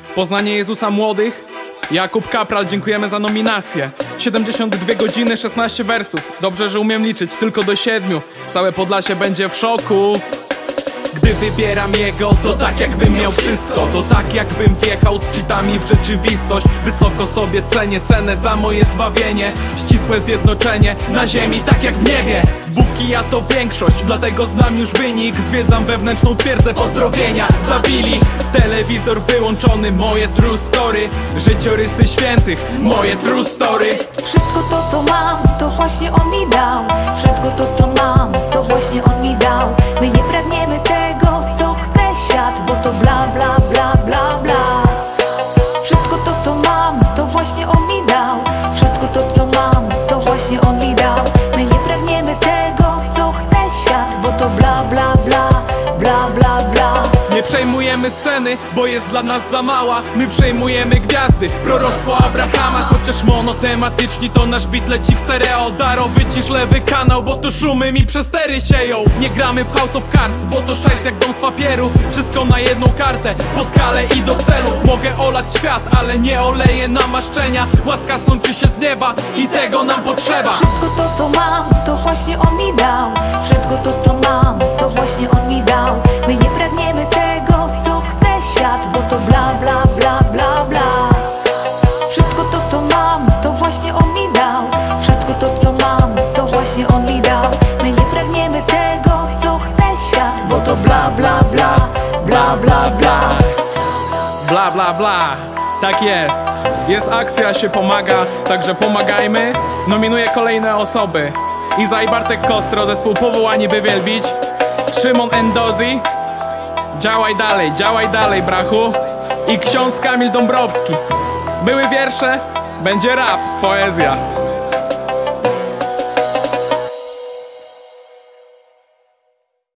Poznanie Jezusa młodych. Jakub Kapral, dziękujemy za nominację. 72 godziny, 16 wersów. Dobrze, że umiem liczyć tylko do 7. Całe Podlasie będzie w szoku. Gdy wybieram jego, to tak jakbym miał wszystko. To tak jakbym wjechał z cheatami w rzeczywistość. Wysoko sobie cenię cenę za moje zbawienie. Ścisłe zjednoczenie na ziemi tak jak w niebie. Bóg i ja to większość, dlatego znam już wynik. Zwiedzam wewnętrzną twierdzę, pozdrowienia zawili. Telewizor wyłączony, moje true story. Życiorysy świętych, moje true story. Wszystko to co mam, to właśnie on mi dał. Wszystko to co mam, to właśnie on mi dał. My nie pragniemy tego, co chce świat, bo to bla bla bla bla bla. Wszystko to co mam, to właśnie on mi dał. Wszystko to co mam, to właśnie on mi dał. My nie pragniemy tego, co chce świat, bo to bla bla bla bla bla bla. Nie przejmujemy sceny, bo jest dla nas za mała. My przejmujemy gwiazdy, proroctwo Abrahama. Chociaż monotematyczni to nasz beat leci w stereo. Daro, wycisz lewy kanał, bo tu szumy mi przestery sieją. Nie gramy w House of Cards, bo to szajs jak dom z papieru. Wszystko na jedną kartę, po skalę i do celu. Mogę olać świat, ale nie oleję namaszczenia. Łaska sączy się z nieba i tego nam potrzeba. Wszystko to co mam, to właśnie on mi dał. Wszystko to co mam, to właśnie on mi dał. My nie pragniemy tego, co chce świat, bo to bla bla bla bla bla. Wszystko to co mam, to właśnie on mi dał. Wszystko to co mam, to właśnie on mi dał. My nie pragniemy tego, co chce świat, bo to bla bla bla bla bla bla. Bla bla bla, tak jest. Jest akcja, się pomaga, także pomagajmy. Nominuję kolejne osoby: Iza i Bartek Kostro, zespół Powołani by wielbić. Szymon Endozi, działaj dalej brachu. I ksiądz Kamil Dąbrowski. Były wiersze, będzie rap, poezja.